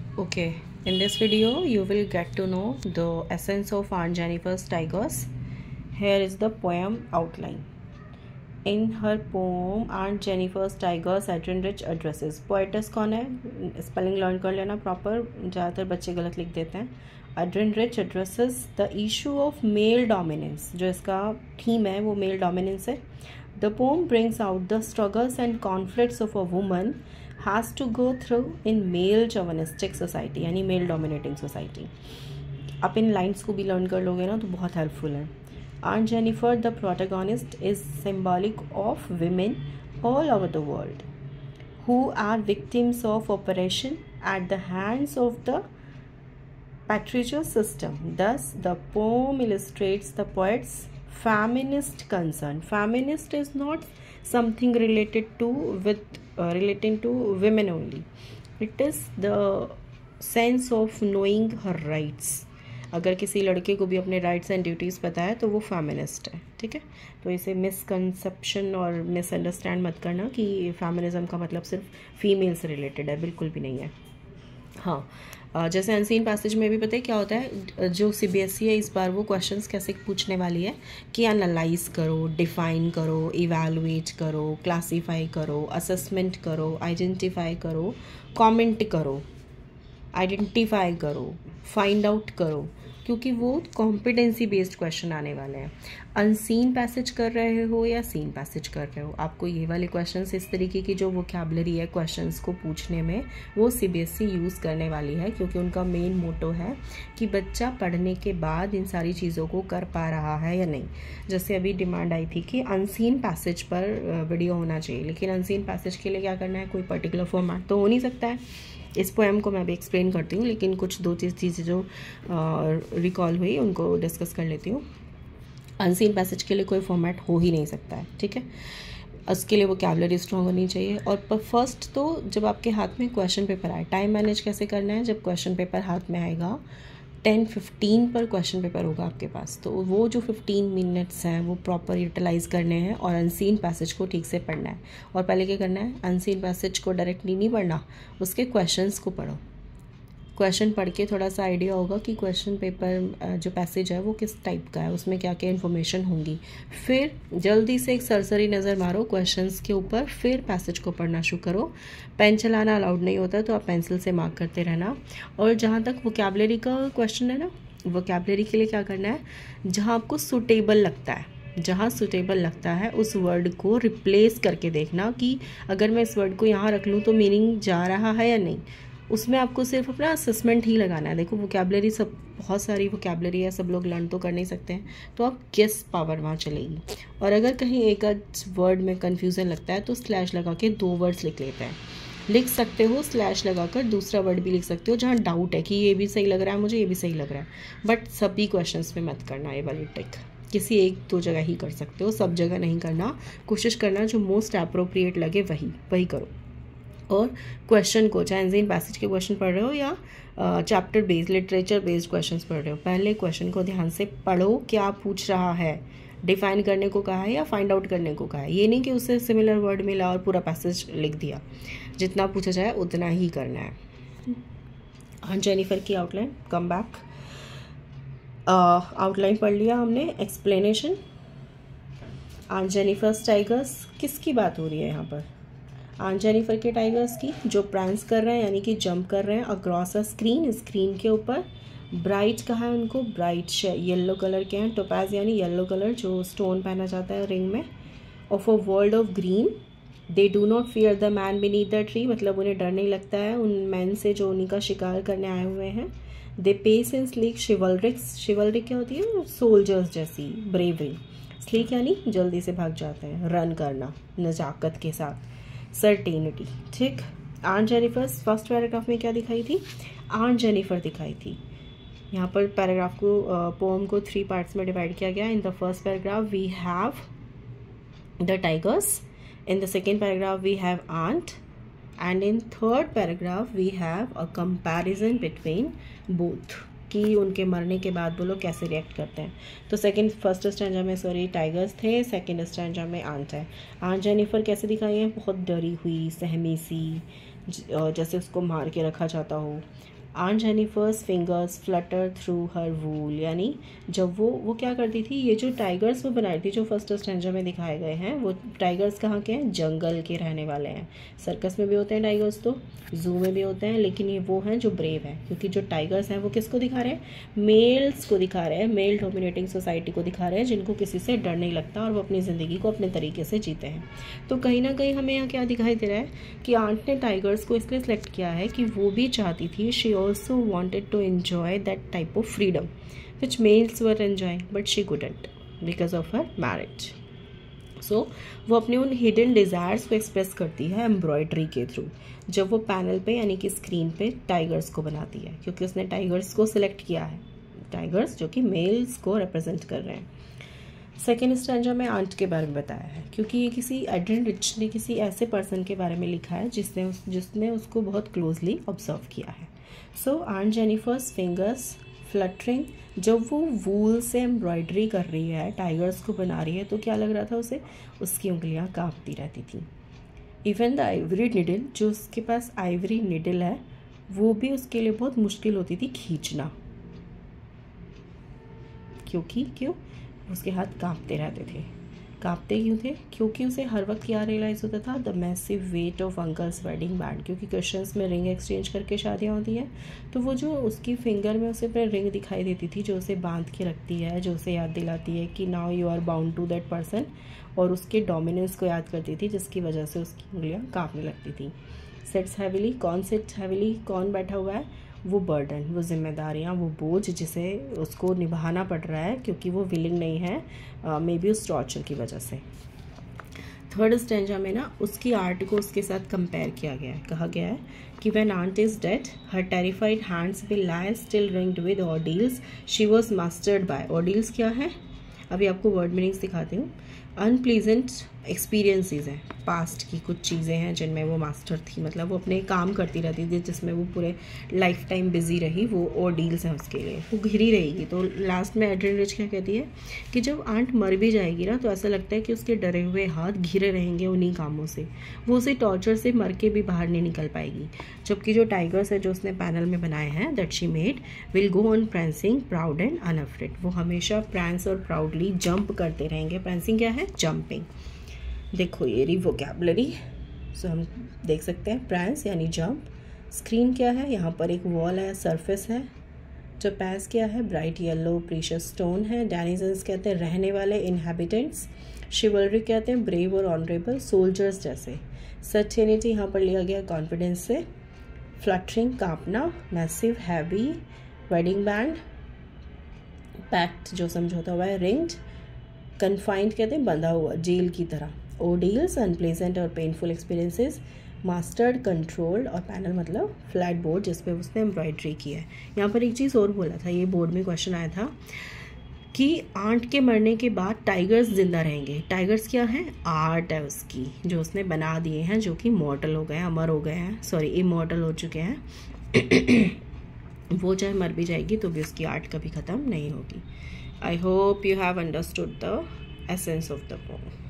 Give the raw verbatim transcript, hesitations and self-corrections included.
Okay, in this video you will get to know the essence of Aunt Jennifer's Tigers. Here is the poem outline. In her poem Aunt Jennifer's Tigers, Adrienne Rich addresses. Poetess कौन है? Spelling learn कर लेना proper. ज़्यादातर बच्चे गलत लिख देते हैं. Adrienne Rich addresses the issue of male dominance. जो इसका theme है वो male dominance है. The poem brings out the struggles and conflicts of a woman has to go through in male chauvinistic society, यानी male dominating society. आप इन lines को भी learn कर लोगे ना तो बहुत हेल्पफुल है. Aunt Jennifer, the protagonist, is symbolic of women all over the world who are victims of oppression at the hands of the patriarchal system. Thus, the poem illustrates the poet's feminist concern. Feminist is not something related to with uh, relating to women only. It is the sense of knowing her rights. अगर किसी लड़के को भी अपने rights and duties पता है तो वो फेमिनिस्ट है. ठीक है, तो इसे मिसकंसेप्शन और मिसअंडरस्टैंड मत करना कि फेमिनिज्म का मतलब सिर्फ फीमेल से रिलेटेड है, बिल्कुल भी नहीं है. हाँ, जैसे अनसीन पैसेज में भी पता है क्या होता है, जो सीबीएसई है इस बार वो क्वेश्चंस कैसे पूछने वाली है कि एनालाइज करो, डिफाइन करो, इवैल्यूएट करो, क्लासीफाई करो, असेसमेंट करो, आइडेंटिफाई करो, कमेंट करो, आइडेंटिफाई करो, फाइंड आउट करो, क्योंकि वो कॉम्पिटेंसी बेस्ड क्वेश्चन आने वाले हैं. अनसीन पैसेज कर रहे हो या सीन पैसेज कर रहे हो, आपको ये वाले क्वेश्चंस, इस तरीके की जो वोकैबुलरी है क्वेश्चंस को पूछने में, वो सीबीएसई यूज़ करने वाली है, क्योंकि उनका मेन मोटो है कि बच्चा पढ़ने के बाद इन सारी चीज़ों को कर पा रहा है या नहीं. जैसे अभी डिमांड आई थी कि अनसीन पैसेज पर वीडियो होना चाहिए, लेकिन अनसीन पैसेज के लिए क्या करना है, कोई पर्टिकुलर फॉर्मेट तो हो नहीं सकता है. इस पोएम को मैं भी एक्सप्लेन करती हूँ, लेकिन कुछ दो चीज़ चीज़ें जो रिकॉल हुई उनको डिस्कस कर लेती हूँ. अनसीन पैसेज के लिए कोई फॉर्मेट हो ही नहीं सकता है. ठीक है, उसके लिए वोकैबुलरी स्ट्रॉन्ग होनी चाहिए. और फर्स्ट तो जब आपके हाथ में क्वेश्चन पेपर आए, टाइम मैनेज कैसे करना है, जब क्वेश्चन पेपर हाथ में आएगा टेन फिफ्टीन पर क्वेश्चन पेपर होगा आपके पास, तो वो जो फिफ्टीन मिनट्स हैं वो प्रॉपर यूटिलाइज़ करने हैं और अनसीन पैसेज को ठीक से पढ़ना है. और पहले क्या करना है, अनसीन पैसेज को डायरेक्टली नहीं पढ़ना, उसके क्वेश्चंस को पढ़ो. क्वेश्चन पढ़ के थोड़ा सा आइडिया होगा कि क्वेश्चन पेपर जो पैसेज है वो किस टाइप का है, उसमें क्या क्या इन्फॉर्मेशन होंगी. फिर जल्दी से एक सरसरी नज़र मारो क्वेश्चंस के ऊपर, फिर पैसेज को पढ़ना शुरू करो. पेन चलाना अलाउड नहीं होता तो आप पेंसिल से मार्क करते रहना. और जहाँ तक वोकैबुलरी का क्वेश्चन है ना, वोकैबुलरी के लिए क्या करना है, जहाँ आपको सूटेबल लगता है, जहाँ सूटेबल लगता है उस वर्ड को रिप्लेस करके देखना कि अगर मैं इस वर्ड को यहाँ रख लूँ तो मीनिंग जा रहा है या नहीं. उसमें आपको सिर्फ अपना असेसमेंट ही लगाना है. देखो वोकैबुलरी सब, बहुत सारी वोकैबुलरी है, सब लोग लर्न तो कर नहीं सकते हैं, तो आप गेस पावर वहाँ चलेगी. और अगर कहीं एक वर्ड में कन्फ्यूज़न लगता है तो स्लैश लगा के दो वर्ड्स लिख लेते हैं. लिख सकते हो स्लैश लगाकर दूसरा वर्ड भी लिख सकते हो जहाँ डाउट है कि ये भी सही लग रहा है मुझे, ये भी सही लग रहा है. बट सभी क्वेश्चंस में मत करना ये वाली ट्रिक, किसी एक दो जगह ही कर सकते हो, सब जगह नहीं करना. कोशिश करना जो मोस्ट अप्रोप्रिएट लगे वही वही करो. और क्वेश्चन को, चाहे अनसीन पैसेज के क्वेश्चन पढ़ रहे हो या chapter based literature based questions पढ़ रहे हो, पहले क्वेश्चन को ध्यान से पढ़ो, क्या पूछ रहा है, डिफाइन करने को कहा है या फाइंड आउट करने को कहा है. ये नहीं कि उससे सिमिलर वर्ड मिला और पूरा पैसेज लिख दिया. जितना पूछा जाए उतना ही करना है. ऑन्ट जेनिफर की आउटलाइन, कम बैक. आउटलाइन पढ़ लिया हमने. एक्सप्लेनेशन, ऑन्ट जेनिफर्स टाइगर्स, किसकी बात हो रही है यहाँ पर, ऑन्ट जेनिफर के टाइगर्स की, जो प्रांस कर रहे हैं यानी कि जंप कर रहे हैं अक्रॉस अ स्क्रीन, स्क्रीन के ऊपर. ब्राइट कहा है उनको, ब्राइट येलो कलर के हैं. टोपाज यानी येलो कलर जो स्टोन पहना जाता है रिंग में. Of a world of green, they do not fear the man beneath the tree, मतलब उन्हें डर नहीं लगता है उन मैन से जो उन्हीं का शिकार करने आए हुए हैं. दे पेस इन स्लीक शिवलरिक्स, शिवलरिक क्या होती है, सोल्जर्स जैसी ब्रेवरी. स्लीक यानी जल्दी से भाग जाते हैं, रन करना नजाकत के साथ, सर्टेनिटी. ठीक, ऑन्ट जेनिफर फर्स्ट पैराग्राफ में क्या दिखाई थी, ऑन्ट जेनिफर दिखाई थी. यहाँ पर पैराग्राफ को, पोएम को थ्री पार्ट्स में डिवाइड किया गया. In the first paragraph we have the tigers, in the second paragraph we have aunt, and in third paragraph we have a comparison between both, कि उनके मरने के बाद वो लोग कैसे रिएक्ट करते हैं. तो सेकंड फर्स्ट स्टैंजा में सॉरी टाइगर्स थे, सेकंड स्टैंजा में ऑन्ट है. ऑन्ट जेनिफर कैसे दिखाई है, बहुत डरी हुई, सहमी सी, जैसे उसको मार के रखा जाता हो. Aunt Jennifer's fingers flutter through her wool, यानी जब वो वो क्या करती थी, ये जो टाइगर्स वो बनाई थी जो फर्स्ट स्टैंजा में दिखाए गए हैं, वो टाइगर्स कहाँ के हैं, जंगल के रहने वाले हैं। सर्कस में भी होते हैं टाइगर्स, तो जू में भी होते हैं, लेकिन ये वो हैं जो ब्रेव हैं, क्योंकि जो टाइगर्स हैं वो किसको दिखा रहे हैं, मेल्स को दिखा रहे हैं, मेल डोमिनेटिंग सोसाइटी को दिखा रहे हैं, जिनको किसी से डर नहीं लगता और वो अपनी ज़िंदगी को अपने तरीके से जीते हैं। तो कहीं ना कहीं हमें यहाँ क्या दिखाई दे रहा है कि आंट ने टाइगर्स को इसलिए सेलेक्ट किया है कि वो भी चाहती थी, she also wanted to enjoy that type of freedom which males were enjoying but she couldn't because of her marriage. So वो अपने उन हिडन डिज़ायर्स को एक्सप्रेस करती है एम्ब्रॉयडरी के थ्रू, जब वो पैनल पे यानी कि स्क्रीन पे टाइगर्स को बनाती है, क्योंकि उसने टाइगर्स को सिलेक्ट किया है, टाइगर्स जो कि मेल्स को रिप्रेजेंट कर रहे हैं। सेकेंड स्टैंजा में आंट के बारे में बताया है, क्योंकि ये किसी एड्रिन रिच ने किसी ऐसे पर्सन के बारे में लिखा है जिसने उस जिसने उसको बहुत क्लोजली ऑब्जर्व किया है। So aunt Jennifer's fingers fluttering, जब वो वूल से एम्ब्रॉयडरी कर रही है, टाइगर्स को बना रही है, तो क्या लग रहा था उसे, उसकी उंगलियां कांपती रहती थी। इवन द आइवरी निडल, जो उसके पास आइवरी निडल है, वो भी उसके लिए बहुत मुश्किल होती थी खींचना, क्योंकि क्यों उसके हाथ कांपते रहते थे। कांपते क्यों थे, क्योंकि उसे हर वक्त क्या रियलाइज़ होता था, the massive weight of uncle's wedding band, क्योंकि क्रिश्चियंस में रिंग एक्सचेंज करके शादियाँ होती हैं, तो वो जो उसकी फिंगर में उसे अपने रिंग दिखाई देती थी, जो उसे बांध के रखती है, जो उसे याद दिलाती है कि now you are bound to that person, और उसके डोमिनेंस को याद करती थी, जिसकी वजह से उसकी उंगलियाँ कांपने लगती थी। सेट्स हैविली, कौन सेट्स हैविली, कौन बैठा हुआ है, वो बर्डन, वो जिम्मेदारियाँ, वो बोझ जिसे उसको निभाना पड़ रहा है, क्योंकि वो विलिंग नहीं है मे बी उस टॉर्चर की वजह से। थर्ड स्टैंजा में ना उसकी आर्ट को उसके साथ कंपेयर किया गया है, कहा गया है कि when aunt is dead her terrified hands will lie still ringed with ordeals she was mastered by. Ordeals क्या है, अभी आपको वर्ड मीनिंग्स दिखाती हूँ। अनप्लीजेंट एक्सपीरियंसेस हैं, पास्ट की कुछ चीज़ें हैं जिनमें वो मास्टर थी, मतलब वो अपने काम करती रहती थी जिसमें वो पूरे लाइफ टाइम बिजी रही, वो ऑर्डील्स हैं उसके लिए, वो घिरी रहेगी। तो लास्ट में एड्रिन रिच क्या कहती है कि जब आंट मर भी जाएगी ना, तो ऐसा लगता है कि उसके डरे हुए हाथ घिरे रहेंगे उन्हीं कामों से, वो उसे टॉर्चर से मर के भी बाहर नहीं निकल पाएगी। जबकि जो टाइगर्स है जो उसने पैनल में बनाए हैं, that she made, will go on prancing proud and unafraid, वो हमेशा प्रैंस और प्राउडली जंप करते रहेंगे। प्रैंसिंग क्या है, जंपिंग। देखो ये रही वोकैबुलरी, सो हम देख सकते हैं प्रैंस यानी जंप। स्क्रीन क्या है, यहाँ पर एक वॉल है, सरफेस है। जो पैस क्या है, ब्राइट येलो प्रीशियस स्टोन है। डेनिजन्स कहते हैं रहने वाले, इनहेबिटेंट्स। शिवलरी कहते हैं ब्रेव और ऑनरेबल, सोल्जर्स जैसे। सर्टेनिटी यहाँ पर लिया गया कॉन्फिडेंस से। फ्लटरिंग कांपना, massive heavy, wedding band, pact जो समझौता हुआ है, रिंग्ड। कन्फाइंड कहते हैं बंधा हुआ, जेल की तरह। ओडील्स अनप्लेजेंट और पेनफुल एक्सपीरियंसेस। मास्टर्ड कंट्रोल्ड, और पैनल मतलब फ्लैट बोर्ड जिस पे उसने एम्ब्रॉयडरी की है। यहाँ पर एक चीज़ और बोला था, ये बोर्ड में क्वेश्चन आया था कि आंट के मरने के बाद टाइगर्स जिंदा रहेंगे। टाइगर्स क्या है, आर्ट है उसकी जो उसने बना दिए हैं, जो कि मॉर्टल हो गए हैं, अमर हो गए हैं, सॉरी इमॉर्टल हो चुके हैं। वो चाहे मर भी जाएगी तो भी उसकी आर्ट कभी ख़त्म नहीं होगी। I hope you have understood the essence of the poem.